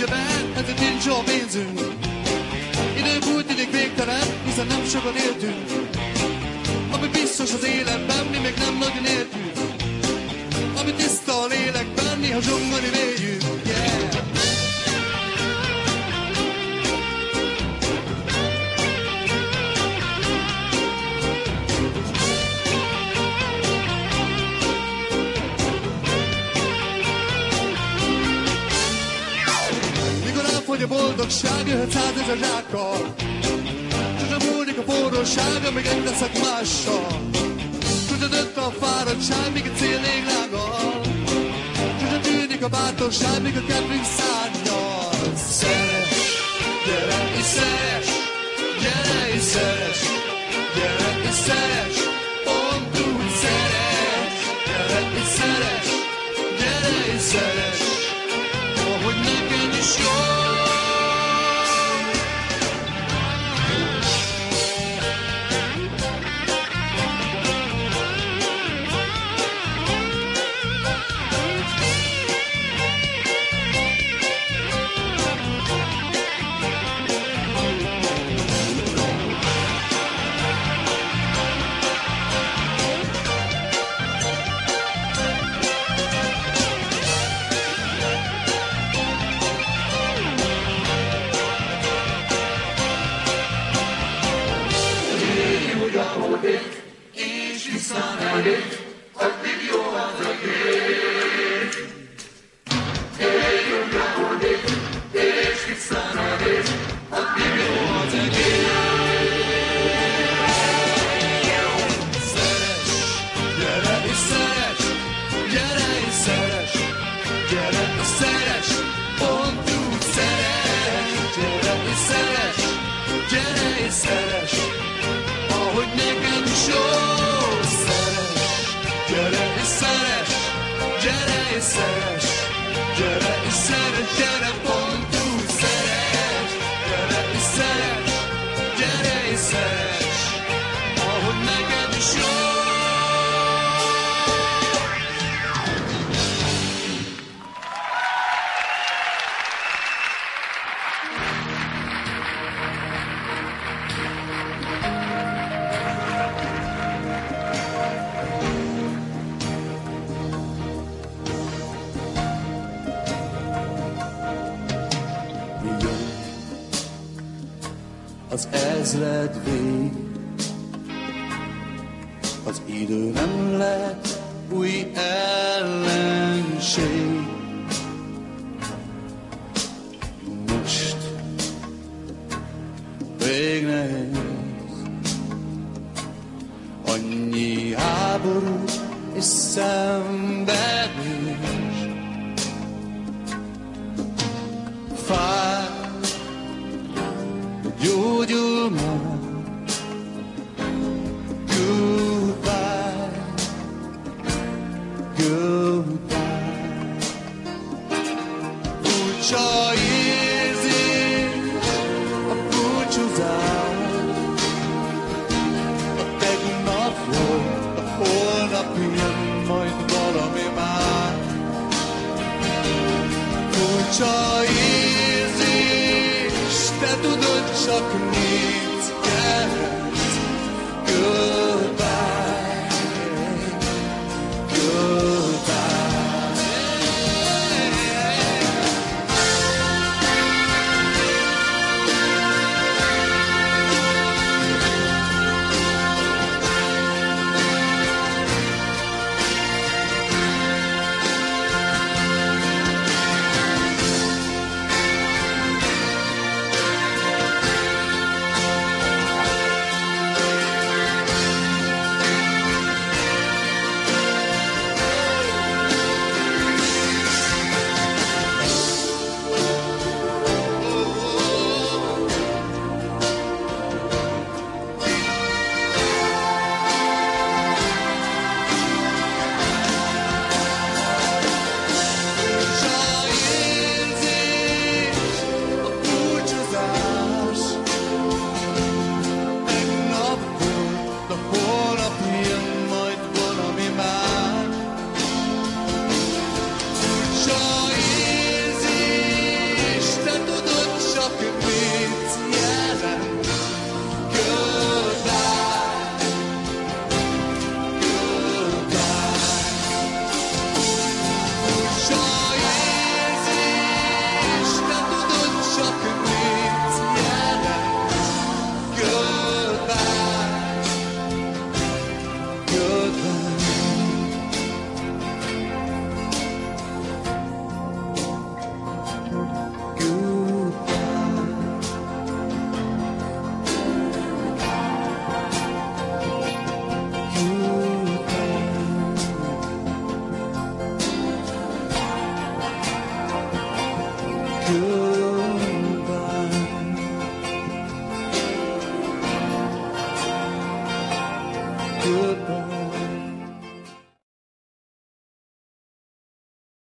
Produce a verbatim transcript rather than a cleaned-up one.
zsebben, ezért nincs jó pénzünk. Idők úgy tűnik végtelen, hiszen nem sokat éltünk. Ami biztos az életben, mi még nem nagyon értjük. Ami tiszta a lélekben, néha zsongani véljük. Yeah! Hogy a boldogság jöhet százezer zsákkal. Sosem múlik a forróság, amíg egy leszek mással. Sosem dönt a fáradtság, míg a cél ég lángol. Sosem tűnik a bátorság, míg a kedvünk szárnyal. Szeres, gyere és szeres, gyere és szeres, gyere és szeres, pont úgy szeres, gyere és szeres, gyere és szeres, ahogy neked is jó. És visszanedik, addig jó az egész. Éljünk ahodik, és visszanedik, addig jó az egész. Szeres, gyere és szeres, gyere és szeres, gyere és szeres, pont úgy szeres, gyere és szeres, gyere és szeres, ahogy neked is jó. Gyere és szeres, gyere és szeres, gyere és szeres, gyere pont úgy szeres, gyere és szeres, gyere és szeres, ahogy neked is jó. Az ezred vég, az idő nem lett új ellenség. Most vég nehéz, annyi háború és szenvedés. Fáj, gyógyul már. Goodbye, goodbye. Furcsa érzés a búcsúzás. A tegnap volt, a holnap jön majd valami más. Furcsa érzés, te tudod csak mit kell. Goodbye, goodbye. good.